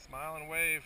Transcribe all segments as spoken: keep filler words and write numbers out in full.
Smile and wave.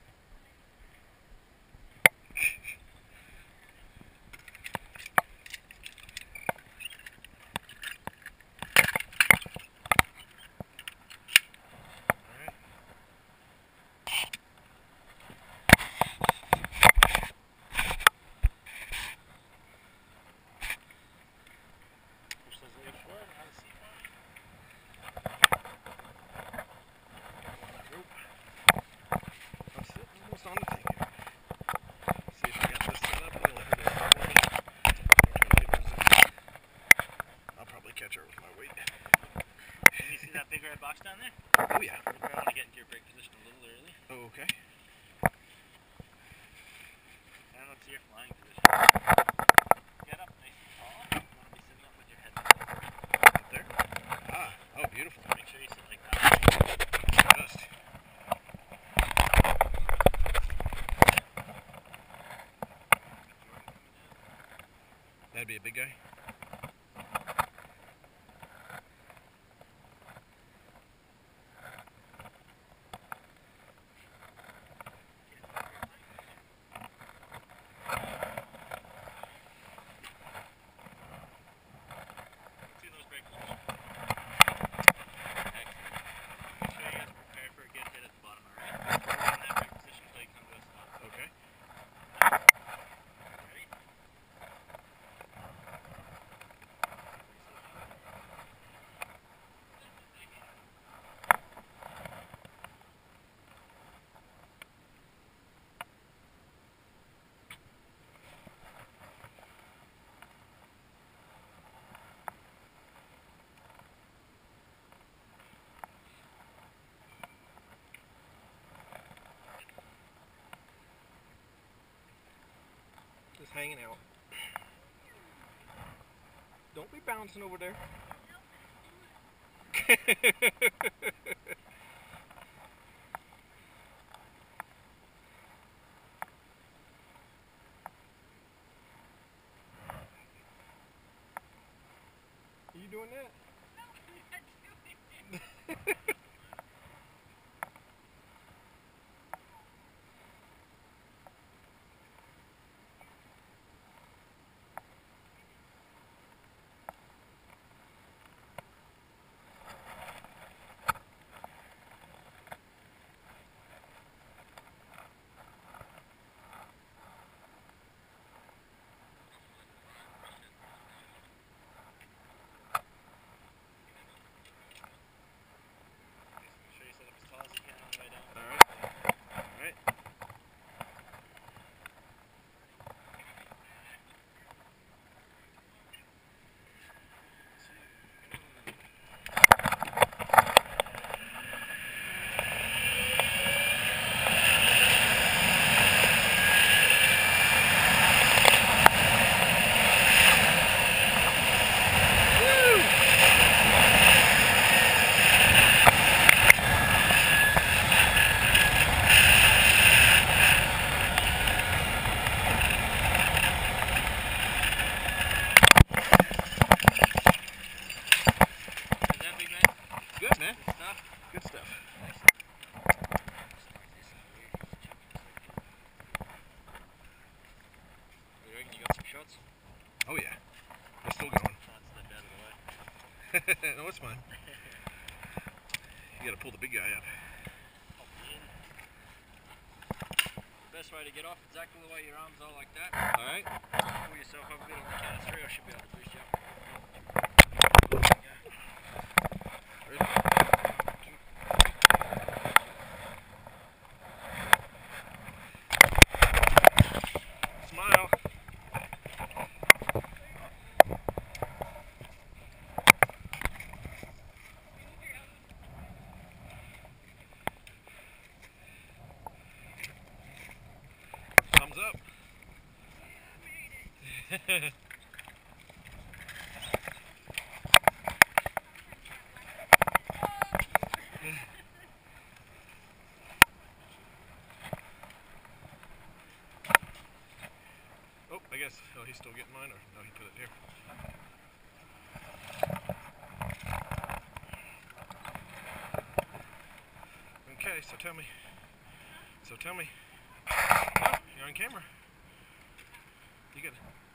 Big red box down there? Oh yeah. You probably want to get into your brake position a little early. Oh, okay. And let's see your flying position. Get up nice and tall. You want to be sitting up with your head up. Up there? Ah, oh beautiful. Make sure you sit like that. Just. That'd be a big guy? Just hanging out. Don't be bouncing over there. Are you doing that? Good, man. Good stuff. Good stuff. You reckon you got some shots? Oh yeah. We're still going. That's the dead of the way. No, it's fine. You gotta pull the big guy up. The best way to get off, exactly the way your arms are like that. Alright. Pull yourself up a bit on the count of three, I should be able to boost you up. Smile. Thumbs up. Oh, I guess, oh, he's still getting mine, or no, he put it here. Okay, so tell me, So tell me. Oh, you're on camera. You gotta.